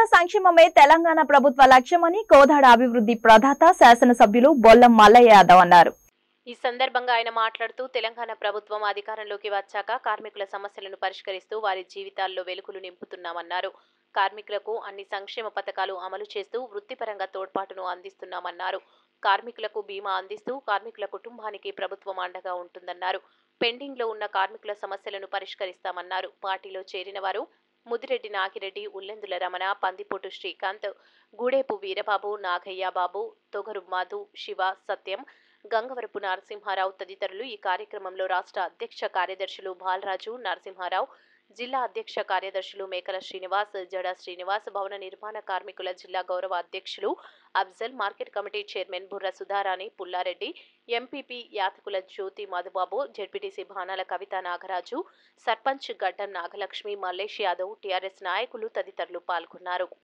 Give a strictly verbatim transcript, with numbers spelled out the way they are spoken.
కార్మికుల సంక్షేమమే తెలంగాణ ప్రభుత్వ లక్ష్యమని కోదాడ అభివృద్ధి ప్రదాత శాసనసభ్యులు బొల్లం మల్లయ్య యాదవ్ అన్నారు. ఈ సందర్భంగా ఆయన మాట్లాడుతూ తెలంగాణ ప్రభుత్వం అధికారంలోకి వచ్చాక కార్మికుల సమస్యలను పరిష్కరిస్తూ వారి జీవితాల్లో వెలుగులు నింపుతున్నామన్నారు. కార్మికులకు అన్ని సంక్షేమ పథకాలు అమలు చేస్తూ వృత్తిపరంగా తోడ్పాటును అందిస్తున్నామన్నారు. కార్మికులకు బీమా అందిస్తూ కార్మికుల కుటుంబానికి ప్రభుత్వం అండగా ఉంటుందన్నారు. పెండింగ్ లో ఉన్న కార్మికుల సమస్యలను పరిష్కరిస్తామన్నారు. పార్టీలో చేరిన వారు ముదిరెడ్డి నాగిరెడ్డి, ఉల్లెందుల రమణ, పందిపోటు శ్రీకాంత్, గూడేపు వీరబాబు, నాగయ్య బాబు, తొగరు మధు, శివ, సత్యం, గంగవరపు నరసింహారావు తదితరులు ఈ కార్యక్రమంలో రాష్ట్ర అధ్యక్ష కార్యదర్శులు బాలరాజు, నరసింహారావు, జిల్లా అధ్యక్ష కార్యదర్శులు మేకల శ్రీనివాస్, జడ శ్రీనివాస్, భవన నిర్మాణ కార్మికుల జిల్లా గౌరవ అధ్యక్షులు Afzal, market committee chairman Burra Sudharani, Pullareddy, MPP Yathakula Jyothi Madhubabu, ZPTC Bhanala Kavitha Nagaraju, sarpanch Gaddam Nagalakshmi, Mallesh Yadav, TRS నాయకులు తదితరులు పాల్గొన్నారు.